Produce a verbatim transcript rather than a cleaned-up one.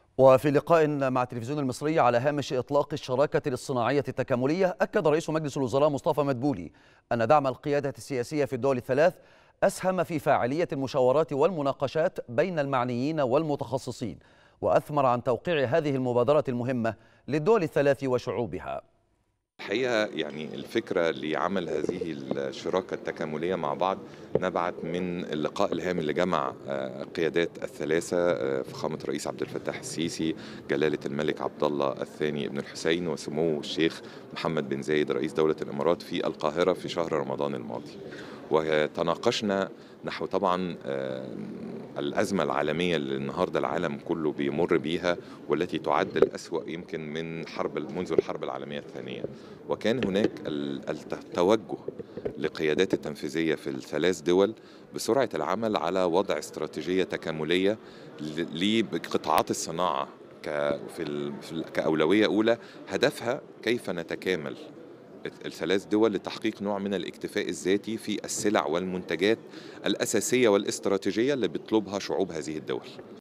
وفي لقاء مع التلفزيون المصري على هامش إطلاق الشراكة الصناعية التكاملية، أكد رئيس مجلس الوزراء مصطفى مدبولي أن دعم القيادة السياسية في الدول الثلاث أسهم في فاعلية المشاورات والمناقشات بين المعنيين والمتخصصين، وأثمر عن توقيع هذه المبادرة المهمة للدول الثلاث وشعوبها. الحقيقة يعني الفكرة لعمل هذه الشراكة التكاملية مع بعض نبعت من اللقاء الهام اللي جمع قيادات الثلاثة، فخامة الرئيس عبد الفتاح السيسي، جلالة الملك عبد الله الثاني ابن الحسين، وسمو الشيخ محمد بن زايد رئيس دولة الإمارات في القاهرة في شهر رمضان الماضي. وتناقشنا نحو طبعا الأزمة العالمية اللي النهاردة العالم كله بيمر بيها، والتي تعد الأسوأ يمكن من حرب منذ الحرب العالمية الثانية. وكان هناك التوجه لقيادات التنفيذية في الثلاث دول بسرعة العمل على وضع استراتيجية تكاملية لقطاعات الصناعة كأولوية أولى، هدفها كيف نتكامل الثلاث دول لتحقيق نوع من الاكتفاء الذاتي في السلع والمنتجات الأساسية والاستراتيجية اللي بيطلبها شعوب هذه الدول.